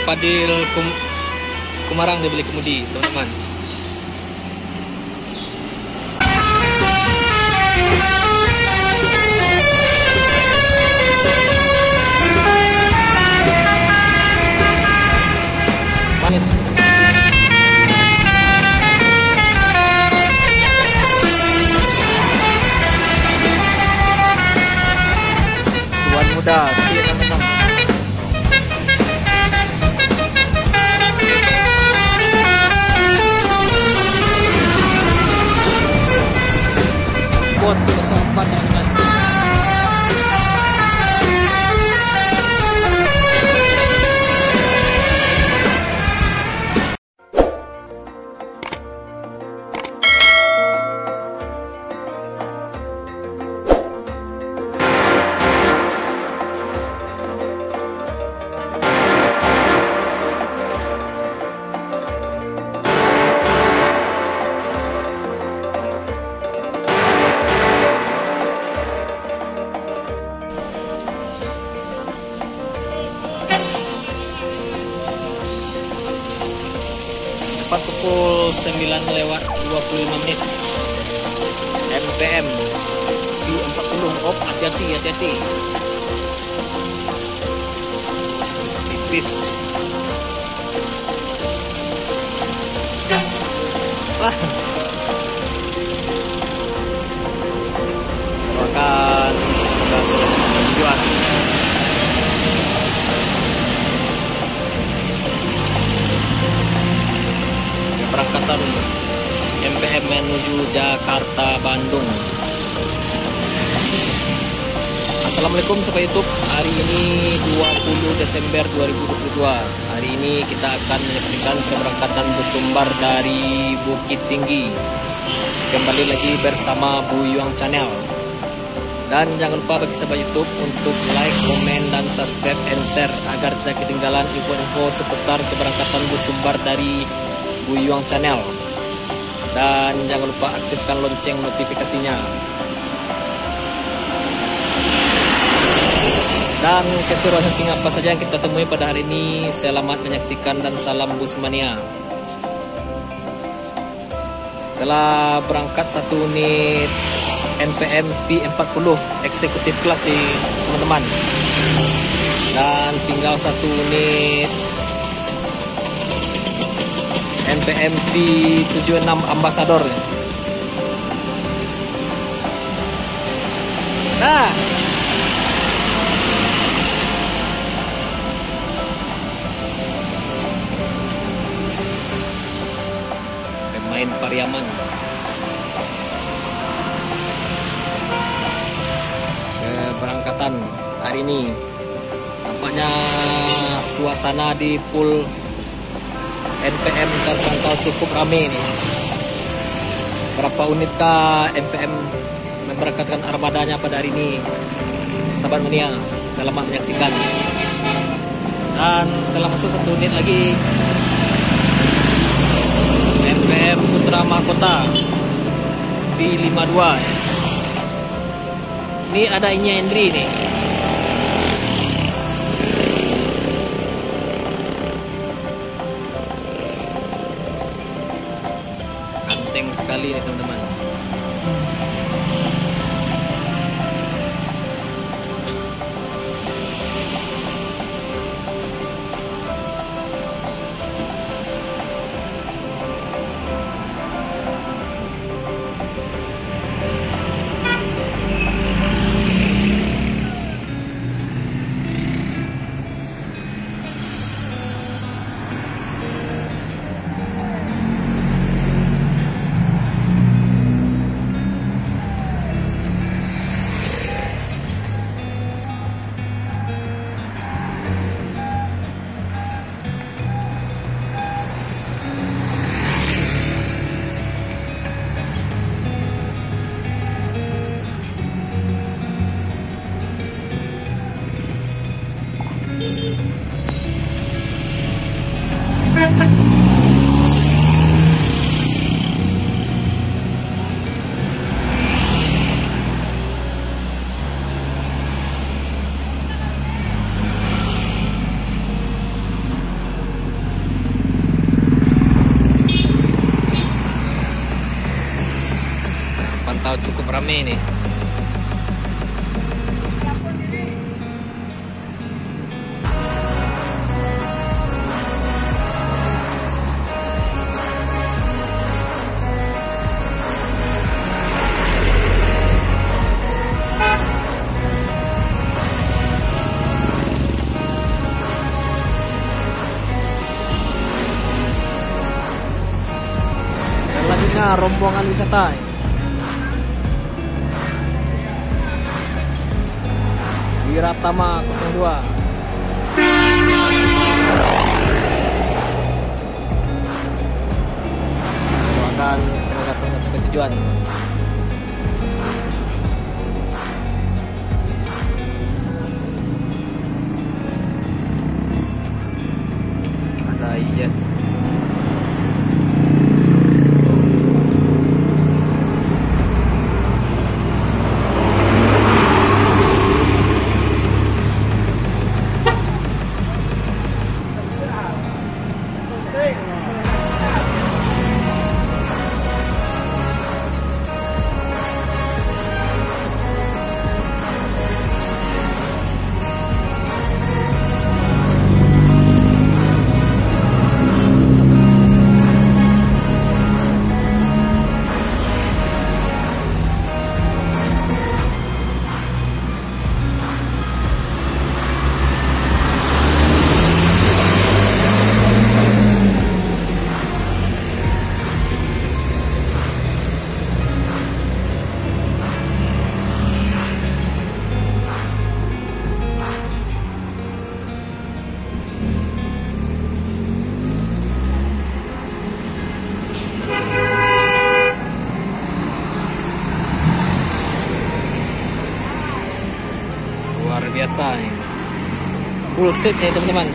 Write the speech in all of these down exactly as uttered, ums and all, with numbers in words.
Padil Kum Kumarang dibeli kemudi, teman-teman. Tuan muda, teman-teman. Pot kesempat dengan tepat pukul sembilan lewat dua puluh lima menit. M P M P empat puluh op, hati-hati, hati-hati. Tipis. Wah. Doakan semoga selalu berjuang. Berangkatan M P M menuju Jakarta Bandung. Assalamualaikum sahabat YouTube. Hari ini dua puluh Desember dua ribu dua puluh dua. Hari ini kita akan menyaksikan keberangkatan bus sumbar dari Bukit Tinggi. Kembali lagi bersama Bu Yuang Channel. Dan jangan lupa bagi sahabat YouTube untuk like, komen, dan subscribe and share agar tidak ketinggalan info-info seputar keberangkatan bus sumbar dari Bu Yuang Channel. Dan jangan lupa aktifkan lonceng notifikasinya. Dan keseruan hunting apa saja yang kita temui pada hari ini, selamat menyaksikan dan salam bus mania. Telah berangkat satu unit N P M P empat puluh eksekutif kelas di teman-teman. Dan tinggal satu unit N P M P tujuh puluh enam Ambassador. Nah, pemain Pariaman. Keberangkatan hari ini nampaknya suasana di pool N P M terpantau cukup ramai nih. Berapa unitkah N P M memberangkatkan armadanya pada hari ini? Sahabat mania, selamat menyaksikan. Dan telah masuk satu unit lagi N P M Putra Mahkota P lima puluh dua. Ini ada Inya Hendri nih. Ganteng sekali ya teman-teman. Tetap rame nih. Selanjutnya rombongan wisata. Wiratama nol dua. Doakan semoga semua sampai tujuan. Ada jet. Luar biasa nih. Full set nih teman-teman.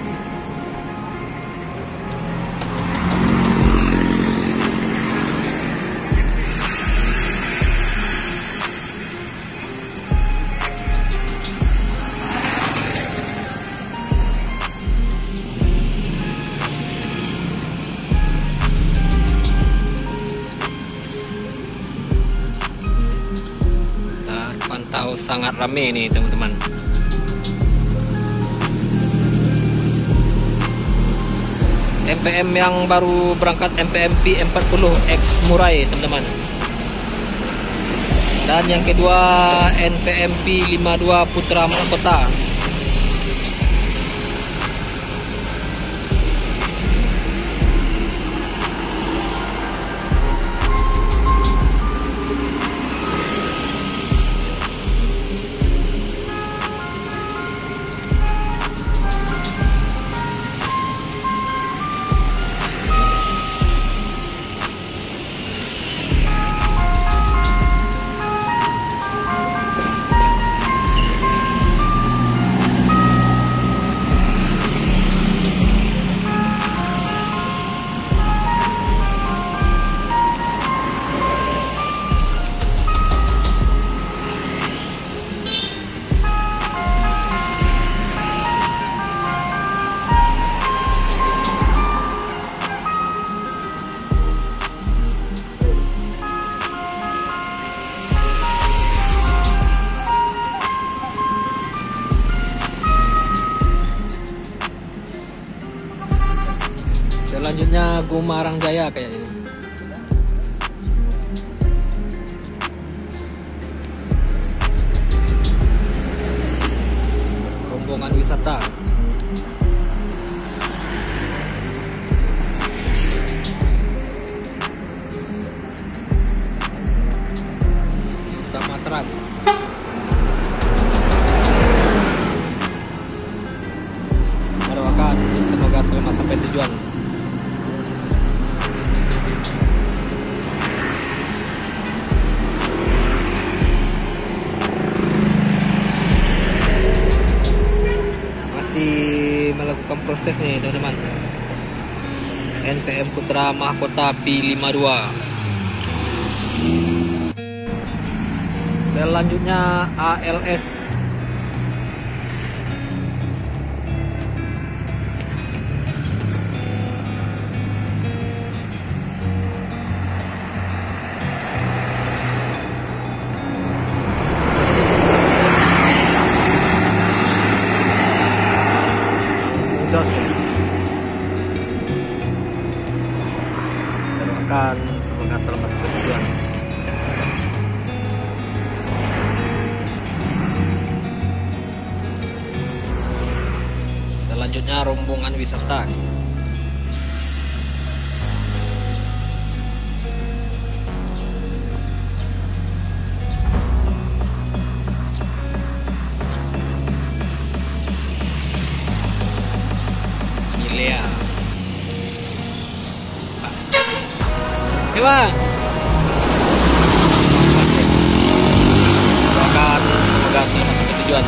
Terpantau sangat ramai nih teman-teman. M P M yang baru berangkat M P M P empat puluh X Murai teman-teman. Dan yang kedua N P M P lima puluh dua Putra Mahkota. Selanjutnya Gumarang Jaya kayak ini. Rombongan wisata. Sumatera. Doakan semoga selamat sampai tujuan. Masih melakukan proses nih teman-teman. N P M Putra Mahkota P lima puluh dua. Selanjutnya A L S. Selanjutnya rombongan wisata. Milea. Oke bang. Doakan semoga selamat sampai tujuan.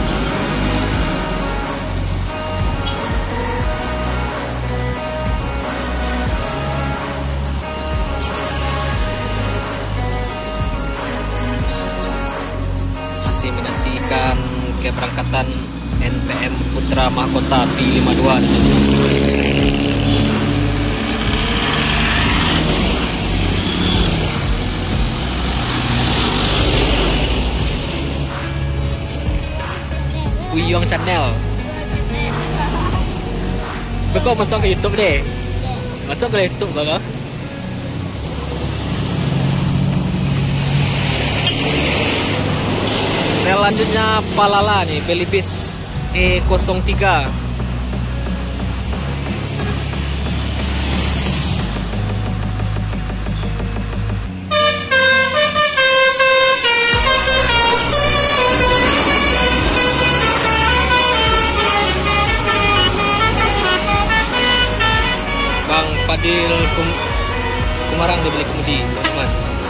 Masih menantikan keberangkatan N P M Putra Mahkota P lima puluh dua. Wiyong Channel. Kok masuk ke YouTube deh? Masuk ke YouTube bang? Selanjutnya Palala nih, Belibis E nol tiga. Bang Fadil Kum Kumarang dibeli kemudi, teman-teman.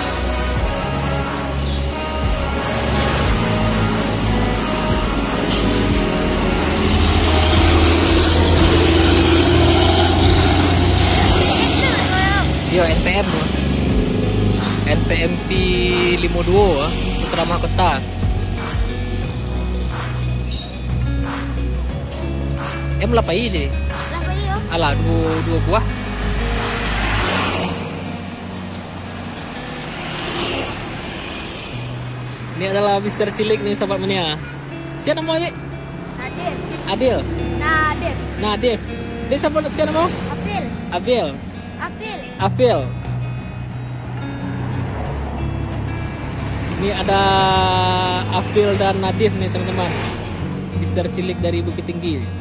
Yo N P M N P M P lima puluh dua Putra Mahkota. M lapai ini. Alah dua dua buah. Ini adalah Mister Cilik nih sobat mania. Siapa namanya? Nadif. Adil. Nadif. Nadif. Dia siapa siapa nama? Afil. Abil. Afil. Afil. Ini ada Afil dan Nadif nih teman-teman. Mister Cilik dari Bukit Tinggi.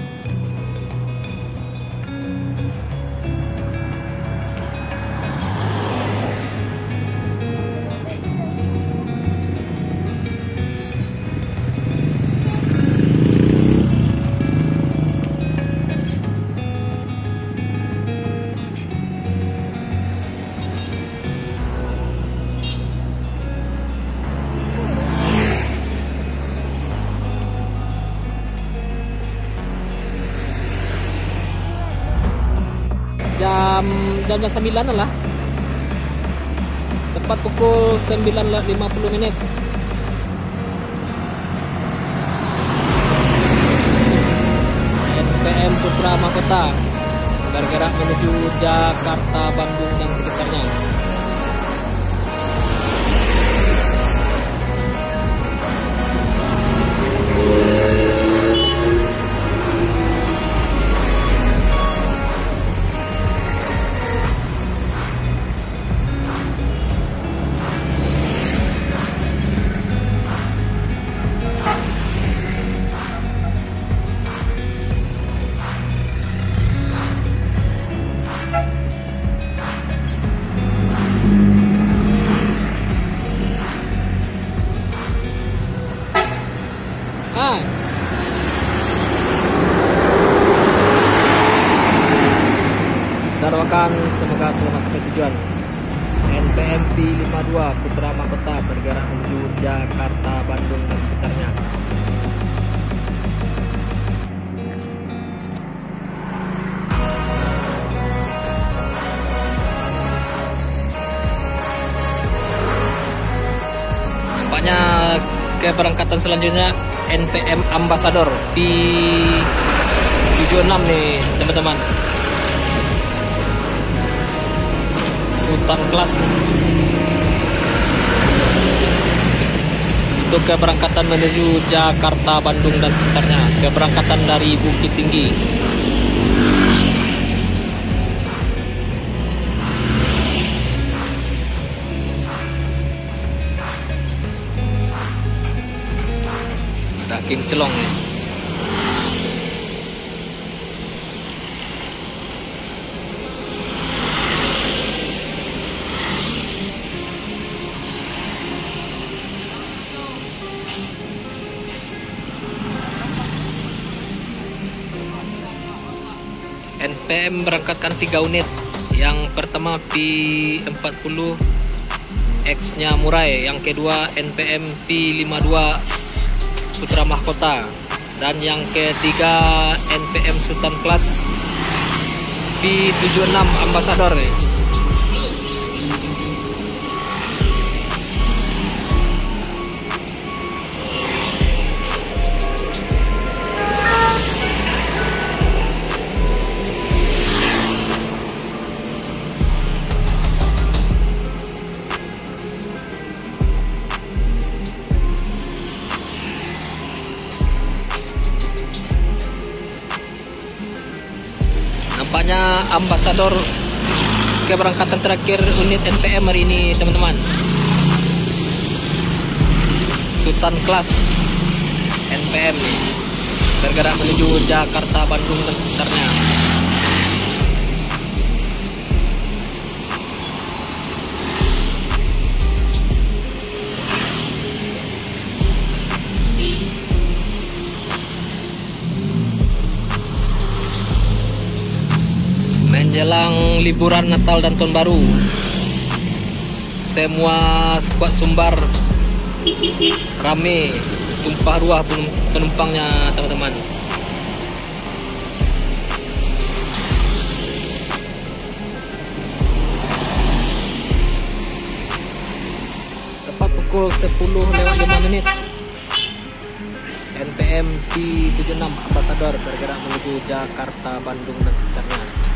Jam jam sembilan lah. Tepat pukul sembilan lima puluh menit. N P M Putra Mahkota bergerak menuju Jakarta, Bandung dan sekitarnya. Ah. Doakan semoga selamat sampai tujuan. N P M P lima puluh dua Putra Mahkota bergerak menuju Jakarta, Bandung dan sekitarnya. Nampaknya keberangkatan selanjutnya N P M Ambassador di tujuh enam nih teman-teman. Sultan kelas untuk keberangkatan menuju Jakarta, Bandung dan sekitarnya. Keberangkatan dari Bukit Tinggi. Sudah kinclong ya. N P M berangkatkan tiga unit. Yang pertama P empat puluh X-nya Murai, yang kedua N P M P lima puluh dua Putra Mahkota, dan yang ketiga N P M Sultan Class P tujuh puluh enam Ambassador. Nampaknya Ambassador keberangkatan terakhir unit N P M hari ini, teman-teman. Sultan Class N P M nih, bergerak menuju Jakarta, Bandung dan sekitarnya. Menjelang liburan Natal dan Tahun Baru, semua skuad Sumbar rame, tumpah ruah penumpangnya, teman-teman. Tepat pukul sepuluh lewat lima menit, N P M P tujuh puluh enam Ambassador bergerak menuju Jakarta, Bandung dan sekitarnya.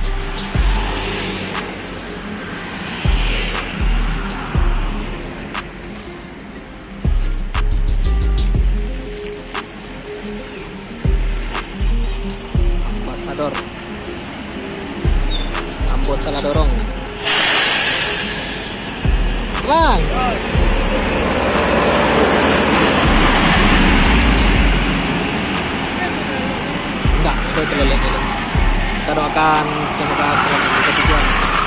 Ambassador, Ambos salah dorong. Bang. Enggak, itu terlihat itu. Kita doakan semoga selamat sampai tujuan.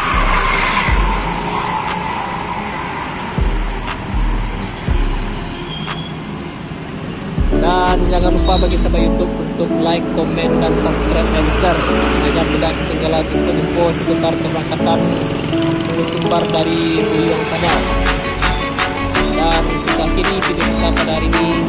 Dan jangan lupa bagi sahabat YouTube untuk like, komen, dan subscribe dan share agar tidak ketinggalan info-info seputar keberangkatan Sumbar dari Buyong Channel. Dan kita akhiri video kita pada hari ini.